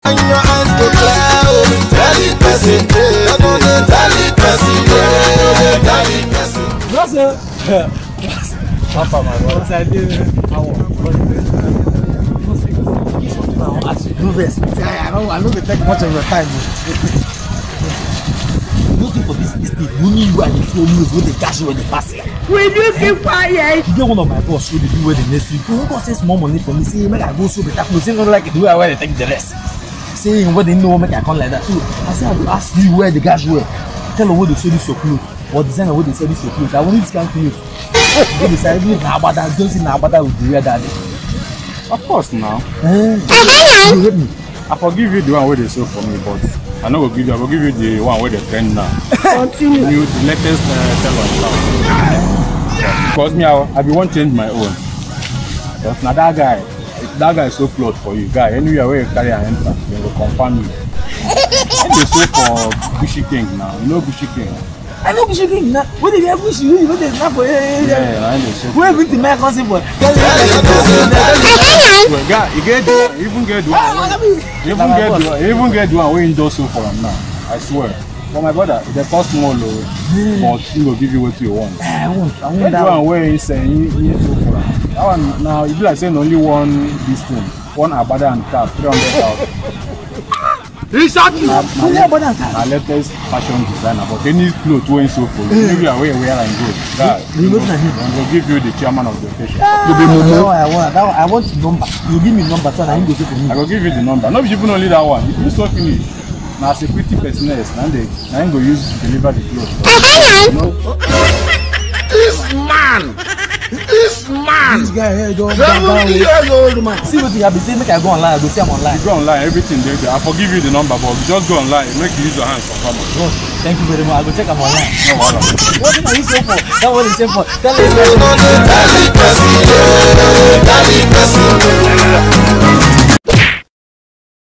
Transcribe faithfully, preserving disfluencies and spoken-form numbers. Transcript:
And your eyes go clear. Tell it person, tell it person, tell it person. No sir. Papa, my boy. What's I do? I want. Do this. I know. I know they take much of your time. Looking for this mistake. Only you and the phone news when they cash you when they pass it. Will you keep quiet? You get one of my boss who they do where the next week. Who got say small money for me? Say make I go so better. Say not like the way I wear they take the rest. Saying where they know make I come like that. So I say I will ask you where the guys were. Tell them where they sell this your clothes or designer where they sell this your clothes. I want this kind of clothes. They decide if na abada don't see na abada with the real daddy. Of course now. Eh, you hate me. I forgive you the one where they sold for me, but I know will give you. I will give you the one where they trend now. Continue. You the latest uh, tell on now. Because me, I, I be want change my own. But now that guy, that guy is so close for you, guy. Anywhere where you carry an enter, they will confirm you. And they sold for Gucci King now. You know Gucci King. I know Gucci King now. What if you have Gucci? You know there's not for yeah, yeah, I know. Where every the man comes in for? Well, guy, you get the, you even get the one. You even get the, you even get the one where you do so for him now. I swear. For my brother, they cost more low, but he will give you what you want. I want, I want that, that one where he say he he so for him. That one now, you be like saying only one this thing, one abada and cap, three hundred thousand. Exactly. My latest fashion designer, but any clothes when so for you, maybe I wear wear and go. God, you know that I will give you the chairman of the occasion. You be no, I want that. I want the number. You give me number, so I go to me. I will give you the number. Not even only that one. If you so finish, now security personnel, now they now go use to deliver the clothes. This man, this man. This guy here don't seventy years old man. See what you have been saying. Make I go online. I go see him online. You go online, everything there. I forgive you the number, but just go online. Make you use your hands for commerce. Oh, thank you very much. I go check him online. No wahala. What are you saying for? That what he saying for? Tell him. Tell it person,